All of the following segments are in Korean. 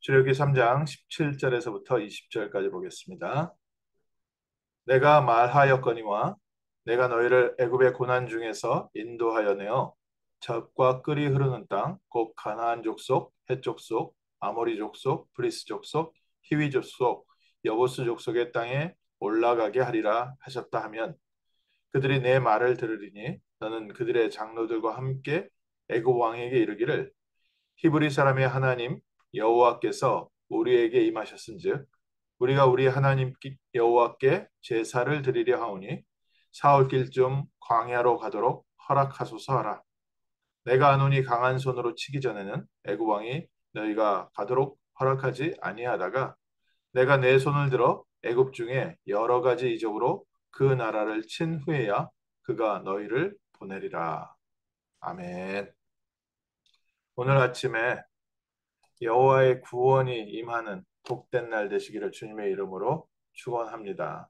출애굽기 3장 17절에서부터 20절까지 보겠습니다. 내가 말하였거니와 내가 너희를 애굽의 고난 중에서 인도하여 내어 젖과 꿀이 흐르는 땅 곧 가나안 족속, 헷 족속, 아모리 족속, 브리스 족속, 히위 족속, 여보스 족속의 땅에 올라가게 하리라 하셨다 하면 그들이 내 말을 들으리니 너는 그들의 장로들과 함께 애굽 왕에게 이르기를 히브리 사람의 하나님 여호와께서 우리에게 임하셨은즉 우리가 우리 하나님 여호와께 제사를 드리려 하오니 사흘 길쯤 광야로 가도록 허락하소서 하라. 내가 아노니 강한 손으로 치기 전에는 애굽 왕이 너희가 가도록 허락하지 아니하다가 내가 내 손을 들어 애굽 중에 여러 가지 이적으로 그 나라를 친 후에야 그가 너희를 보내리라. 아멘. 오늘 아침에 여호와의 구원이 임하는 복된 날 되시기를 주님의 이름으로 축원합니다.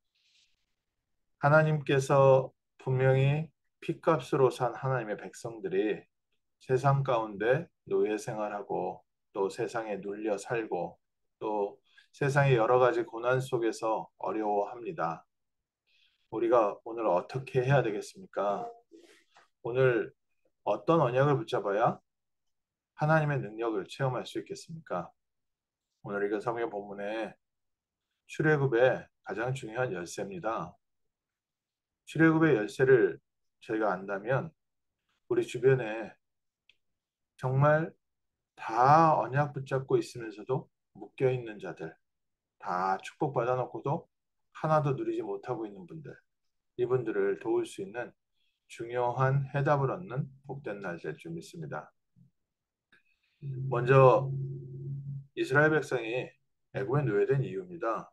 하나님께서 분명히 핏값으로 산 하나님의 백성들이 세상 가운데 노예 생활하고 또 세상에 눌려 살고 또 세상의 여러 가지 고난 속에서 어려워합니다. 우리가 오늘 어떻게 해야 되겠습니까? 오늘 어떤 언약을 붙잡아야 하나님의 능력을 체험할 수 있겠습니까? 오늘 읽은 성경 본문에 출애굽의 가장 중요한 열쇠입니다. 출애굽의 열쇠를 저희가 안다면 우리 주변에 정말 다 언약 붙잡고 있으면서도 묶여 있는 자들, 다 축복받아 놓고도 하나도 누리지 못하고 있는 분들, 이분들을 도울 수 있는 중요한 해답을 얻는 복된 날 될 줄 믿습니다. 먼저 이스라엘 백성이 애굽에 노예된 이유입니다.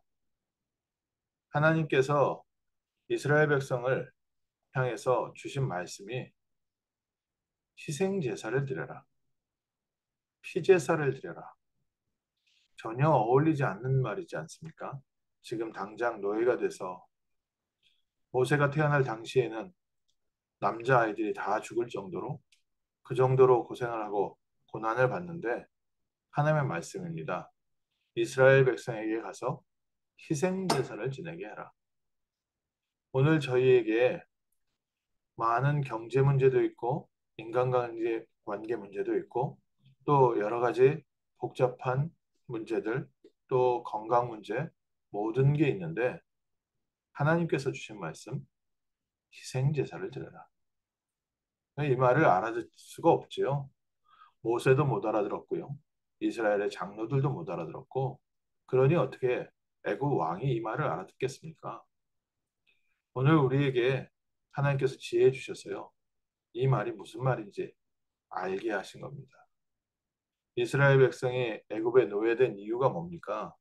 하나님께서 이스라엘 백성을 향해서 주신 말씀이 희생 제사를 드려라. 피제사를 드려라. 전혀 어울리지 않는 말이지 않습니까? 지금 당장 노예가 돼서 모세가 태어날 당시에는 남자아이들이 다 죽을 정도로 그 정도로 고생을 하고 고난을 받는데 하나님의 말씀입니다. 이스라엘 백성에게 가서 희생 제사를 지내게 해라. 오늘 저희에게 많은 경제 문제도 있고 인간관계 관계 문제도 있고 또 여러 가지 복잡한 문제들 또 건강 문제 모든 게 있는데 하나님께서 주신 말씀 희생 제사를 드려라. 이 말을 알아듣을 수가 없지요. 모세도 못 알아들었고요. 이스라엘의 장로들도 못 알아들었고 그러니 어떻게 애굽 왕이 이 말을 알아듣겠습니까? 오늘 우리에게 하나님께서 지혜 주셔서요. 이 말이 무슨 말인지 알게 하신 겁니다. 이스라엘 백성이 애굽에 노예된 이유가 뭡니까?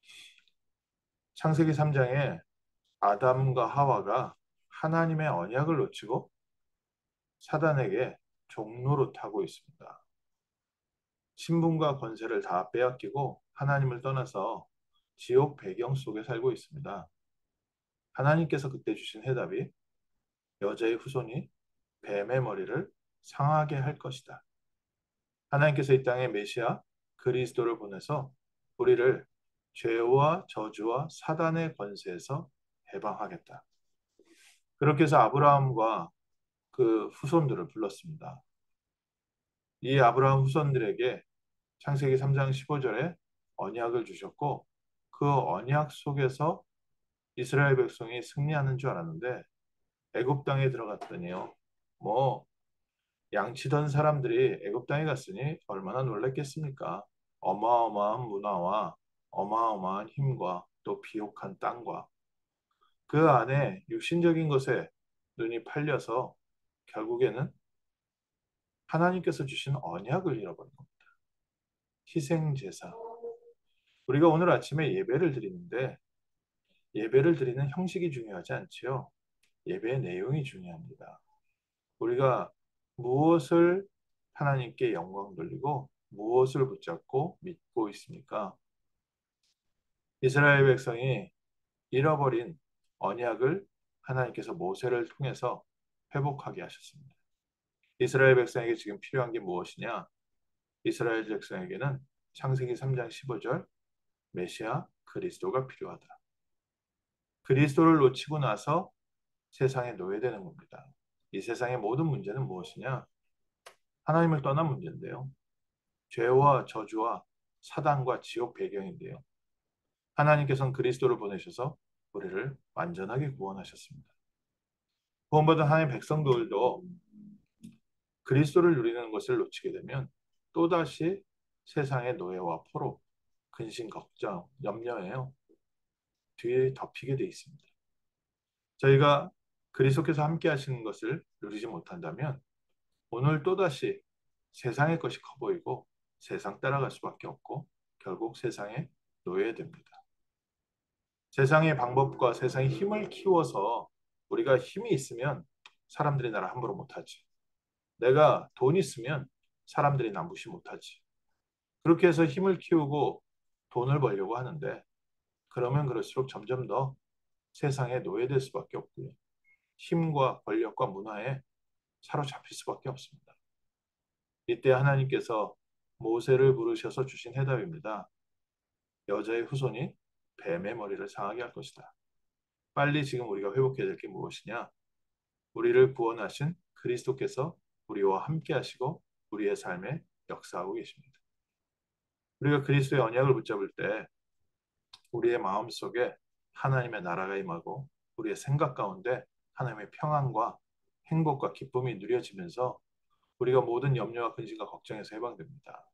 창세기 3장에 아담과 하와가 하나님의 언약을 놓치고 사단에게 종노릇하고 있습니다. 신분과 권세를 다 빼앗기고 하나님을 떠나서 지옥 배경 속에 살고 있습니다. 하나님께서 그때 주신 해답이 여자의 후손이 뱀의 머리를 상하게 할 것이다. 하나님께서 이 땅에 메시아 그리스도를 보내서 우리를 죄와 저주와 사단의 권세에서 해방하겠다. 그렇게 해서 아브라함과 그 후손들을 불렀습니다. 이 아브라함 후손들에게 창세기 3장 15절에 언약을 주셨고 그 언약 속에서 이스라엘 백성이 승리하는 줄 알았는데 애굽 땅에 들어갔더니요. 뭐 양치던 사람들이 애굽 땅에 갔으니 얼마나 놀랐겠습니까? 어마어마한 문화와 어마어마한 힘과 또 비옥한 땅과 그 안에 육신적인 것에 눈이 팔려서 결국에는 하나님께서 주신 언약을 잃어버린 겁니다. 희생 제사. 우리가 오늘 아침에 예배를 드리는데 예배를 드리는 형식이 중요하지 않지요. 예배의 내용이 중요합니다. 우리가 무엇을 하나님께 영광 돌리고 무엇을 붙잡고 믿고 있습니까? 이스라엘 백성이 잃어버린 언약을 하나님께서 모세를 통해서 회복하게 하셨습니다. 이스라엘 백성에게 지금 필요한 게 무엇이냐? 이스라엘 백성에게는 창세기 3장 15절 메시아 그리스도가 필요하다. 그리스도를 놓치고 나서 세상에 노예되는 겁니다. 이 세상의 모든 문제는 무엇이냐? 하나님을 떠난 문제인데요. 죄와 저주와 사단과 지옥 배경인데요. 하나님께서는 그리스도를 보내셔서 우리를 완전하게 구원하셨습니다. 구원받은 하나님의 백성들도 그리스도를 누리는 것을 놓치게 되면 또다시 세상의 노예와 포로, 근심, 걱정, 염려에요. 뒤에 덮이게 돼 있습니다. 저희가 그리스도께서 함께 하시는 것을 누리지 못한다면 오늘 또다시 세상의 것이 커 보이고 세상 따라갈 수밖에 없고 결국 세상에 노예됩니다. 세상의 방법과 세상의 힘을 키워서 우리가 힘이 있으면 사람들이 나를 함부로 못하지. 내가 돈 있으면 사람들이 나 무시 못하지. 그렇게 해서 힘을 키우고 돈을 벌려고 하는데 그러면 그럴수록 점점 더 세상에 노예될 수밖에 없고요. 힘과 권력과 문화에 사로잡힐 수밖에 없습니다. 이때 하나님께서 모세를 부르셔서 주신 해답입니다. 여자의 후손이 뱀의 머리를 상하게 할 것이다. 빨리 지금 우리가 회복해야 될 게 무엇이냐? 우리를 구원하신 그리스도께서 우리와 함께 하시고 우리의 삶에 역사하고 계십니다. 우리가 그리스도의 언약을 붙잡을 때 우리의 마음속에 하나님의 나라가 임하고 우리의 생각 가운데 하나님의 평안과 행복과 기쁨이 누려지면서 우리가 모든 염려와 근심과 걱정에서 해방됩니다.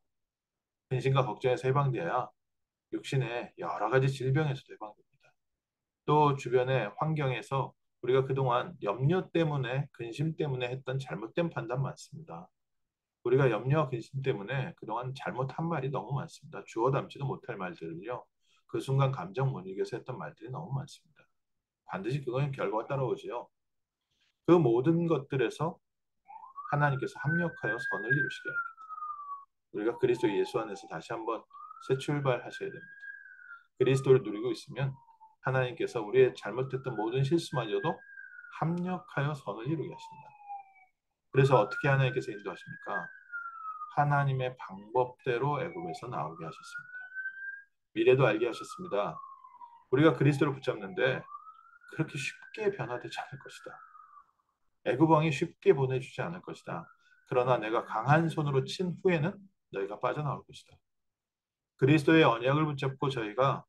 근심과 걱정에서 해방되어야 육신의 여러 가지 질병에서도 해방됩니다. 또 주변의 환경에서 우리가 그동안 염려 때문에 근심 때문에 했던 잘못된 판단 많습니다. 우리가 염려와 근심 때문에 그동안 잘못한 말이 너무 많습니다. 주워 담지도 못할 말들을요. 그 순간 감정 못 이겨서 했던 말들이 너무 많습니다. 반드시 그거는 결과가 따라오지요. 그 모든 것들에서 하나님께서 합력하여 선을 이루시게 합니다. 우리가 그리스도 예수 안에서 다시 한번 새 출발하셔야 됩니다. 그리스도를 누리고 있으면 하나님께서 우리의 잘못했던 모든 실수마저도 합력하여 선을 이루게 하신다. 그래서 어떻게 하나님께서 인도하십니까? 하나님의 방법대로 애굽에서 나오게 하셨습니다. 미래도 알게 하셨습니다. 우리가 그리스도를 붙잡는데 그렇게 쉽게 변화되지 않을 것이다. 애굽 왕이 쉽게 보내주지 않을 것이다. 그러나 내가 강한 손으로 친 후에는 너희가 빠져나올 것이다. 그리스도의 언약을 붙잡고 저희가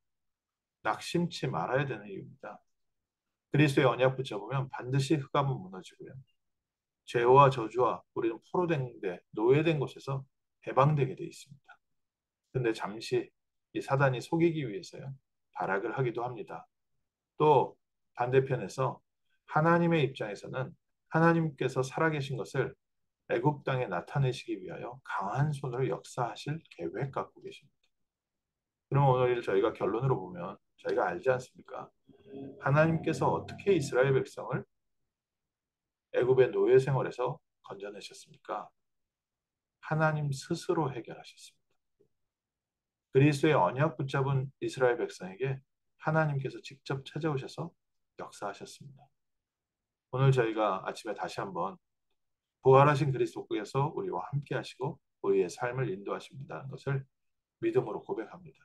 낙심치 말아야 되는 이유입니다. 그리스도의 언약 붙잡으면 반드시 흑암은 무너지고요. 죄와 저주와 우리는 포로된 데 노예된 곳에서 해방되게 돼 있습니다. 근데 잠시 이 사단이 속이기 위해서요. 발악을 하기도 합니다. 또 반대편에서 하나님의 입장에서는 하나님께서 살아계신 것을 애굽 땅에 나타내시기 위하여 강한 손으로 역사하실 계획 갖고 계십니다. 그럼 오늘 저희가 결론으로 보면 저희가 알지 않습니까? 하나님께서 어떻게 이스라엘 백성을 애굽의 노예 생활에서 건져내셨습니까? 하나님 스스로 해결하셨습니다. 그리스도의 언약 붙잡은 이스라엘 백성에게 하나님께서 직접 찾아오셔서 역사하셨습니다. 오늘 저희가 아침에 다시 한번 부활하신 그리스도께서 우리와 함께 하시고 우리의 삶을 인도하십니다. 것을 믿음으로 고백합니다.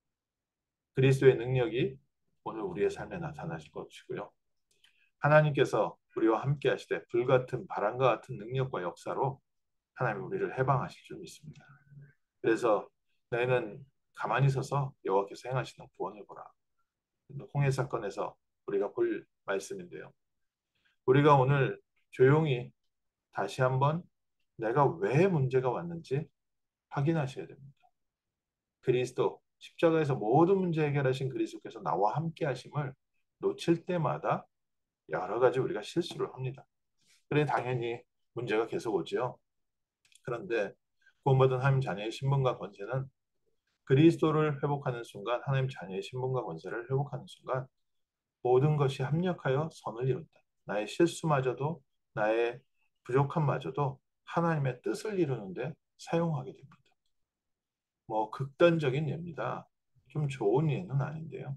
그리스도의 능력이 오늘 우리의 삶에 나타나실 것이고요. 하나님께서 우리와 함께 하시되 불같은 바람과 같은 능력과 역사로 하나님 우리를 해방하실 줄 믿습니다. 그래서 너희는 가만히 서서 여호와께서 행하시는 구원을 보라. 홍해 사건에서 우리가 볼 말씀인데요. 우리가 오늘 조용히 다시 한번 내가 왜 문제가 왔는지 확인하셔야 됩니다. 그리스도 십자가에서 모든 문제 해결하신 그리스도께서 나와 함께 하심을 놓칠 때마다 여러 가지 우리가 실수를 합니다. 그래 당연히 문제가 계속 오죠. 그런데 구원받은 하나님 자녀의 신분과 권세는 그리스도를 회복하는 순간 하나님 자녀의 신분과 권세를 회복하는 순간 모든 것이 합력하여 선을 이룬다. 나의 실수마저도 나의 부족함마저도 하나님의 뜻을 이루는데 사용하게 됩니다. 뭐 극단적인 예입니다. 좀 좋은 예는 아닌데요.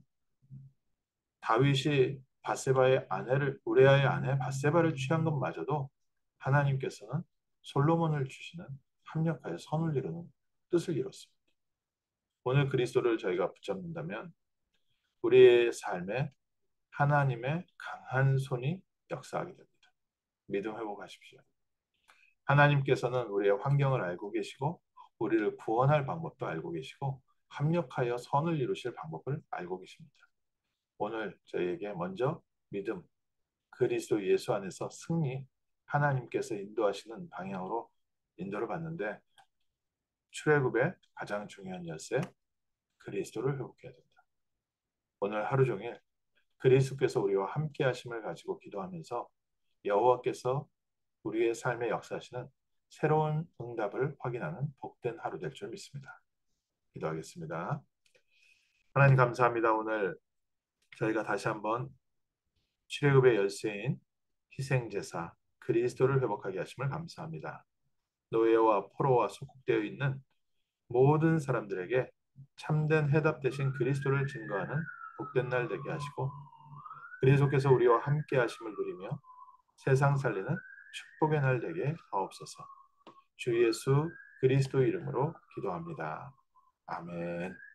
다윗이 바세바의 아내를 우레아의 아내 바세바를 취한 것마저도 하나님께서는 솔로몬을 주시는 합력하여 선을 이루는 뜻을 이뤘습니다. 오늘 그리스도를 저희가 붙잡는다면 우리의 삶에 하나님의 강한 손이 역사하게 됩니다. 믿음 회복하십시오. 하나님께서는 우리의 환경을 알고 계시고 우리를 구원할 방법도 알고 계시고 합력하여 선을 이루실 방법을 알고 계십니다. 오늘 저희에게 먼저 믿음, 그리스도 예수 안에서 승리, 하나님께서 인도하시는 방향으로 인도를 받는데 출애굽의 가장 중요한 열쇠, 그리스도를 회복해야 된다. 오늘 하루 종일 그리스도께서 우리와 함께 하심을 가지고 기도하면서 여호와께서 우리의 삶에 역사하시는 새로운 응답을 확인하는 복된 하루 될 줄 믿습니다. 기도하겠습니다. 하나님 감사합니다. 오늘 저희가 다시 한번 출애굽의 열쇠인 희생제사 그리스도를 회복하게 하심을 감사합니다. 노예와 포로와 속국되어 있는 모든 사람들에게 참된 해답 대신 그리스도를 증거하는 복된 날 되게 하시고 그리스도께서 우리와 함께 하심을 누리며 세상 살리는 축복의 날 되게 하옵소서. 주 예수 그리스도 이름으로 기도합니다. 아멘.